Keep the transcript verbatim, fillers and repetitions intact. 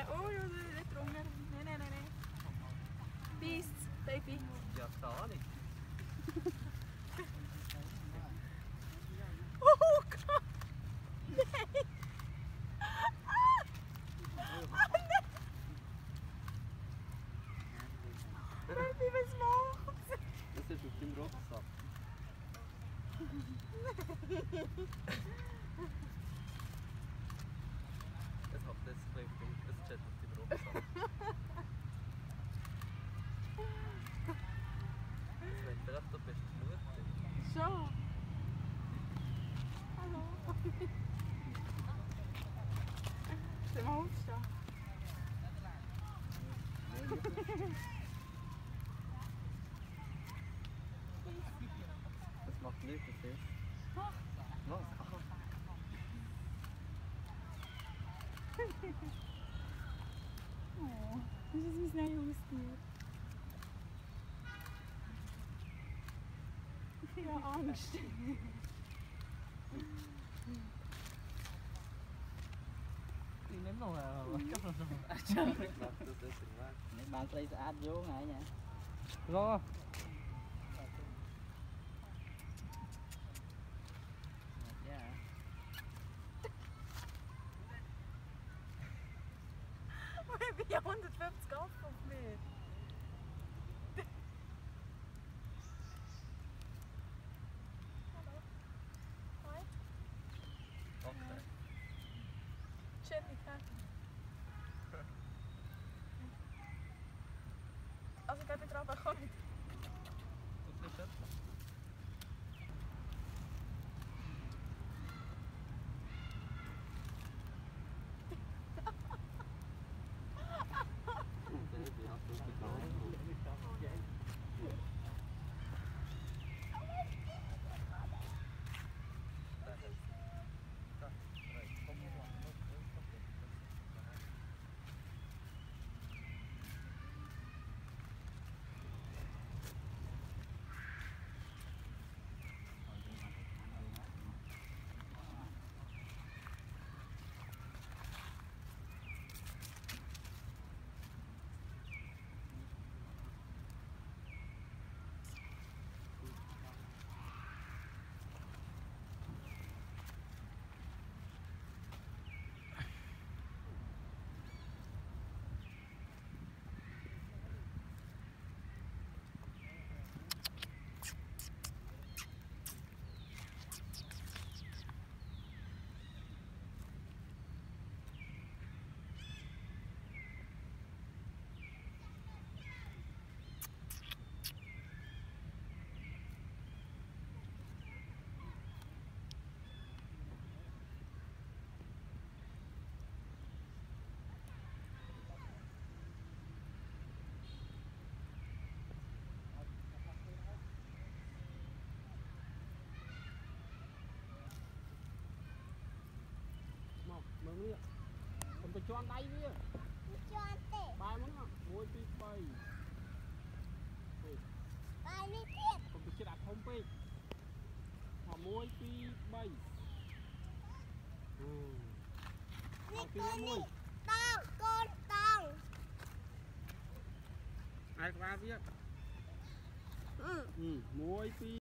Oh, nicht drunter. Nein, nein, nein, nein. Beißt's, Baby. Ja, keine Ahnung. Oh Gott! Nein! Ah! Oh nein! Baby, was macht's? Das ist auf deinem Rucksack. Es macht das ein bisschen, das steht auf deinem Rucksack. Das meint vielleicht, du bist die Mutter. Schon? Hallo? Soll mal aufstehen? Das macht nichts, das ist. Mach! Was? Aha. Oh, das ist mein neues Haustier. Ich habe Angst. Đi nếm luôn à, chắc là Das ist im Weg. bạn lấy áp vô ngay nha. Lo. Ja. Ich bin hundertfünfzig auf mir. Hallo. Hi. Okay. Chillig, hä? Also, ich glaube, ich traue auch nicht. Du bist etwas. Baby, hast du getragen? Mừng đi. Không phải cho ăn tay đi. cho anh tệ Ba món á, muối pi bay. bài này tiếp Không phải chết đặt không pi. Họ muối pi bay. Ừ. này Họ pi con muối. này tao con tao Ai qua biết. ừ Ừ, muối pi